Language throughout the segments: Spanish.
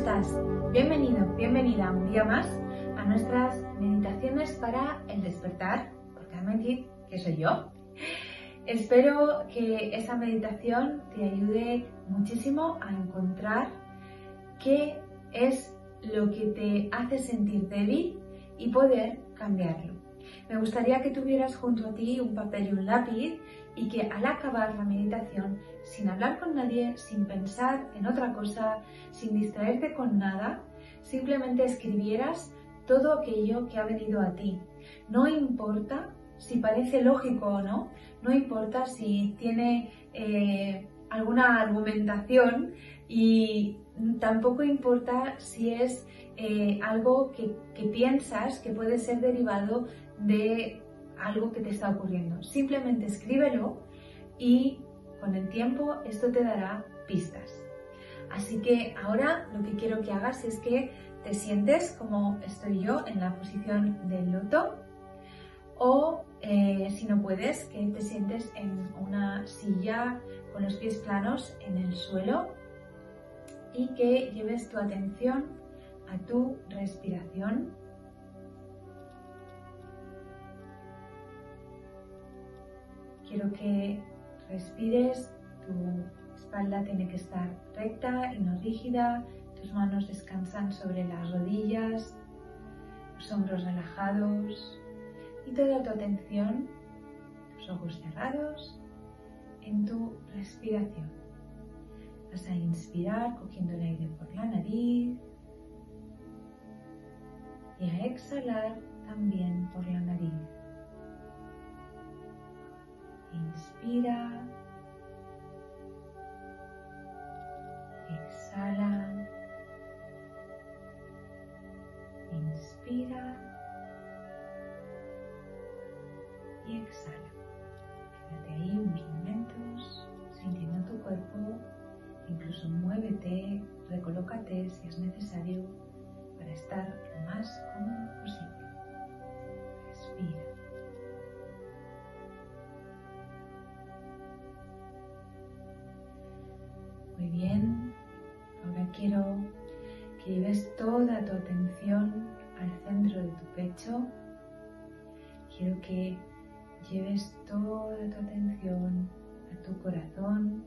estás? Bienvenido, bienvenida un día más a nuestras meditaciones para el despertar por Carmen Cid, que soy yo. Espero que esa meditación te ayude muchísimo a encontrar qué es lo que te hace sentir débil y poder cambiarlo. Me gustaría que tuvieras junto a ti un papel y un lápiz y que al acabar la meditación, sin hablar con nadie, sin pensar en otra cosa, sin distraerte con nada, simplemente escribieras todo aquello que ha venido a ti. No importa si parece lógico o no, no importa si tiene alguna argumentación y tampoco importa si es algo que piensas que puede ser derivado de algo que te está ocurriendo. Simplemente escríbelo y con el tiempo esto te dará pistas. Así que ahora lo que quiero que hagas es que te sientes como estoy yo en la posición del loto o si no puedes, que te sientes en una silla con los pies planos en el suelo y que lleves tu atención a tu respiración. Quiero que respires, tu espalda tiene que estar recta y no rígida, tus manos descansan sobre las rodillas, los hombros relajados y toda tu atención, tus ojos cerrados, en tu respiración. Vas a inspirar cogiendo el aire por la nariz y a exhalar también por la nariz. Inspira, exhala, inspira y exhala. Quédate ahí unos momentos sintiendo tu cuerpo, incluso muévete, recolócate si es necesario para estar lo más cómodo posible. Respira. Muy bien, ahora quiero que lleves toda tu atención al centro de tu pecho. Quiero que lleves toda tu atención a tu corazón.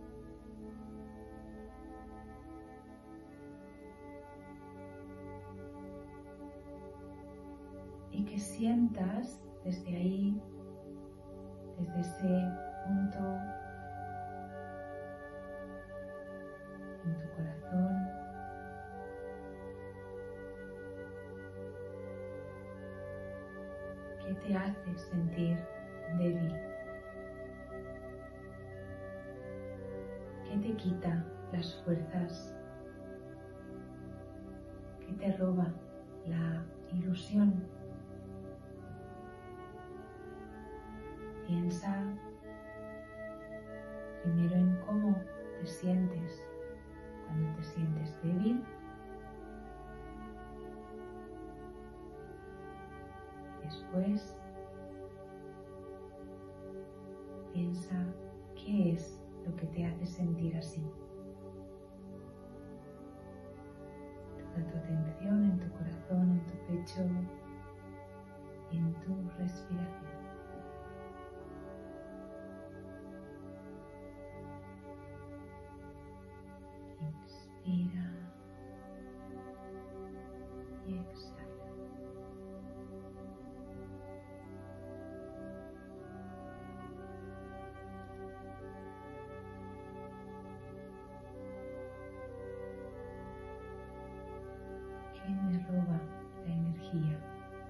Y que sientas desde ahí, desde ese punto en tu corazón, qué te hace sentir débil, qué te quita las fuerzas, qué te roba la ilusión. Piensa primero en cómo te sientes cuando te sientes débil. Después, piensa qué es lo que te hace sentir así. Toda tu atención en tu corazón, en tu pecho y en tu respiración. Inspira y exhala. ¿Qué me roba la energía?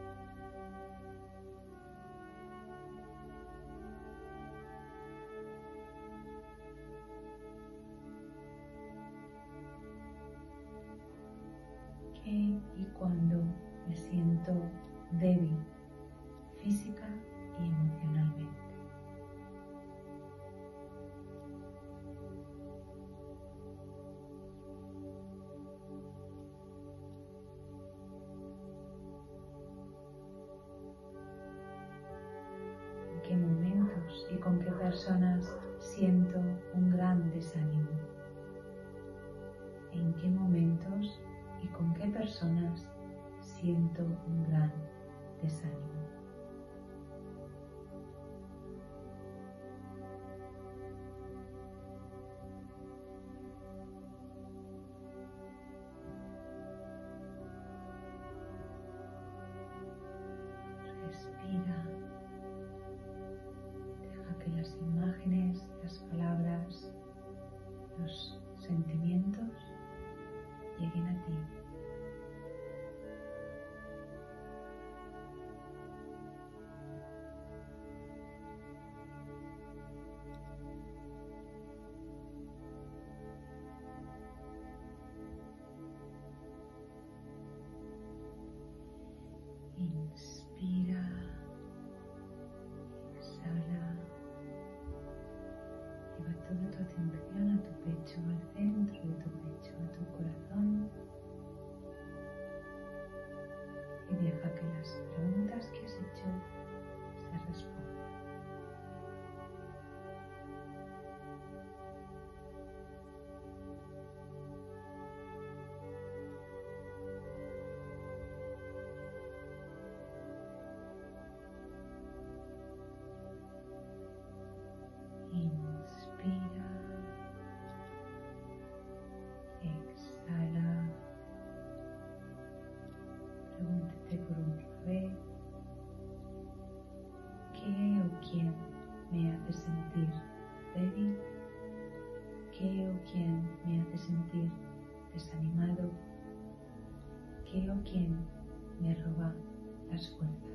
¿Qué y cuándo me siento débil física y emocionalmente? ¿En qué momentos y con qué personas siento un gran desánimo? ¿En qué momentos y personas siento un gran desánimo. Respira. Deja que las imágenes, las palabras, los sentimientos lleguen a ti. Inspira, exhala, lleva toda tu atención a tu pecho, al centro de tu pecho, a tu corazón y deja que las preguntas que has hecho se respondan. Inspira, exhala, pregúntate por última vez, ¿qué o quién me hace sentir débil? ¿Qué o quién me hace sentir desanimado? ¿Qué o quién me roba las fuerzas?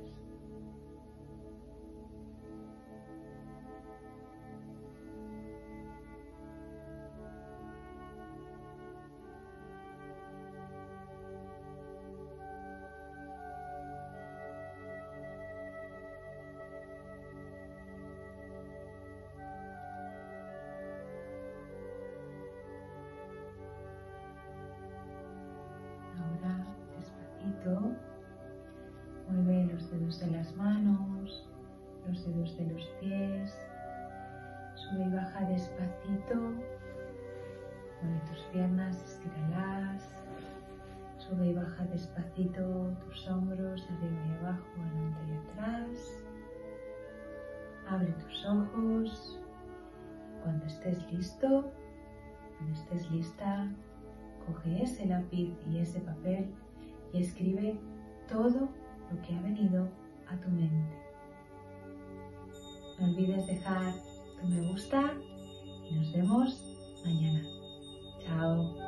Ahora, despacito, mueve los dedos de las manos, los dedos de los pies, sube y baja despacito, mueve tus piernas, estíralas, sube y baja despacito tus hombros, arriba y abajo, adelante y atrás, abre tus ojos, cuando estés listo, cuando estés lista, coge ese lápiz y ese papel y escribe todo lo que ha venido a tu mente. No olvides dejar tu me gusta y nos vemos mañana. Chao.